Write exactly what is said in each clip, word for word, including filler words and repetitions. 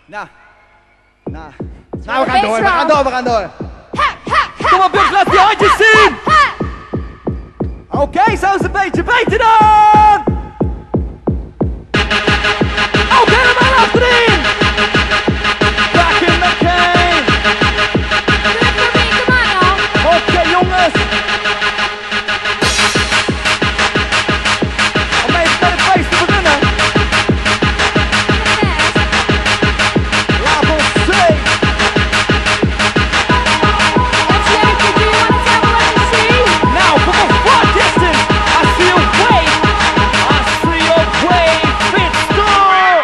Nou, nou. Nou, we gaan door, we gaan door, we gaan door. Ha, ha, ha, Kom op, Bux, laat die handjes zien. Oké, okay, zo is een beetje beter dan. Ook helemaal achterin. Back in the game. Oké, okay, jongens. Om even met het feest te beginnen. Laat ons zien. Now, from a far distance, I see a wave. I see a wave. It's good.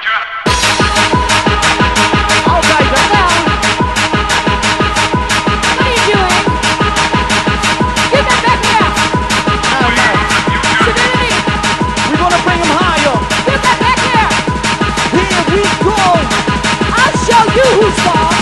All right, then. What are you doing? Get that back here. Now, now. Serenity. We're gonna bring him higher. Get that back here. Here we go. I'll show you who's boss.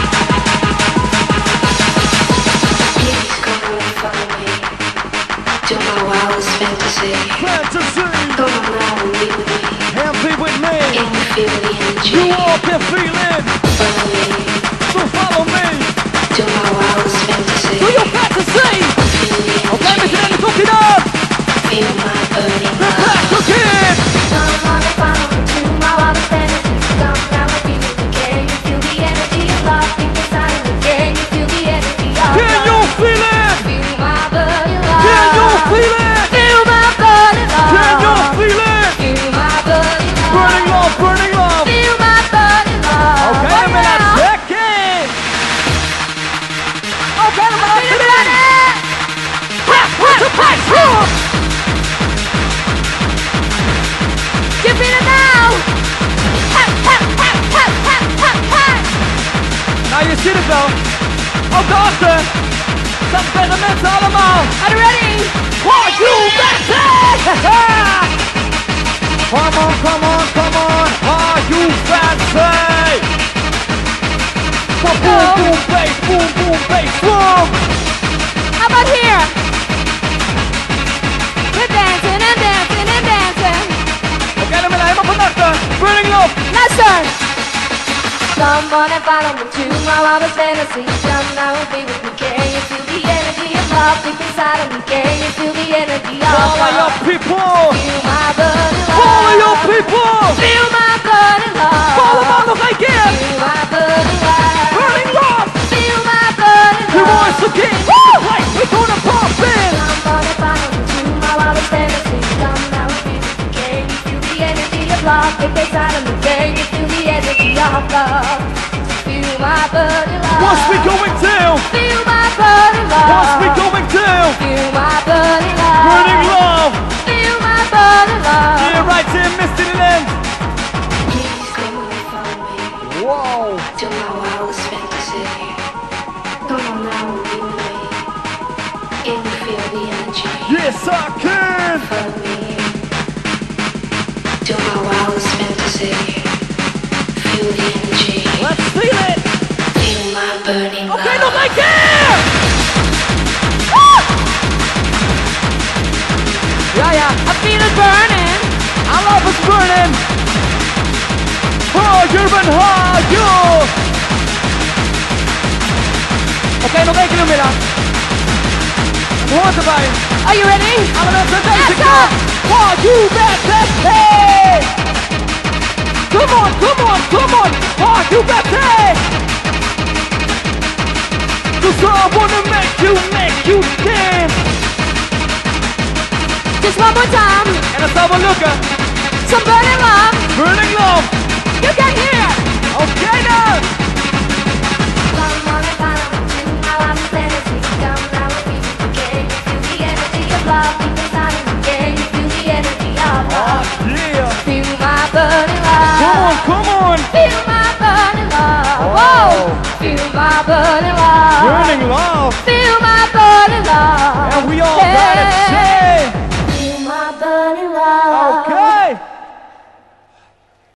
Please come and follow me to my wildest fantasy. Fantasy. Come on now and be with me. And be with me. Can you feel the energy? You all can feel it. Follow me So follow me. to my wildest fantasy. Do your fantasy. Feel the Okay, energy. Mister Andy, cook it up. Feel my burning The love. back again. Come on and follow me to my wildest fantasy. Come now and be with me. Can you feel the energy of love deep inside of me? Can you feel the energy of Can you love? feel it? Feel my burning love. Can you feel it? Feel my burning love. Can you feel it? Feel my burning love. Burning love, burning love. Feel my burning love. Okay, Right I'm in a now. second. Okay, I'm in a Feel second. it. What's the price? Give me it now. Ha, ha, ha, ha, ha, ha, ha. Nou, je ziet het wel. Ook daarachter. Dat zeggen mensen allemaal. Are you ready? Are you ready? Come on, come on, come on. Are you fancy? Boom, boom, boom, bass, boom, boom, bass, boom. How about here? We're dancing and dancing and dancing. Oké, dan ben ik helemaal van achter. Burning love. Lester. Come on and follow me to my wildest fantasy. Come now and be with me. Can you feel the energy of love deep inside of me? Can you feel the energy of All of your love? people. Feel my burning love. All of your people. Feel my burning love. Allemaal nog een keer. Feel my burning love. Burning love. Feel my burning We love. want to get right. We're gonna pump in. Come on and follow me to my wildest fantasy. Come now and be with me. Can you feel the energy of love deep inside of me? Can you feel the energy of love? Feel my burning love. What's we going to? Feel my burning love. What's we going to? Feel my burning love. Burning love. Feel my burning love. Yeah, right here, Mister Land. Please come and follow me Whoa. to my wildest fantasy. Come on now and be with me. Can you feel the energy? Yes, I can. Follow me to my wildest fantasy. Feel the energy. Let's feel it. Feel my burning Oké, love. nog een keer. Ja, ja. I feel it burning. I love it burning. Oh, you're been hard, you. Oké, nog één keer middag. Het hoort erbij. Are you ready? Allemaal naar deze Yes, kant. Oh, you bet that hey. Come on, come on, come on. Oh, you bet hey. Cause I wanna make you, make you dance. Just one more time. En dat zou wel lukken. Some burning love. Burning love. You can hear. Oké dan. Come on and follow me to my wildest fantasy. Come now and be with me. Can you feel the energy of love deep inside of me? Can you feel the energy of Oh, love? yeah. Feel my burning love. Come on, come on. Feel my burning love. Oh. Whoa. Feel my burning love. Burning love.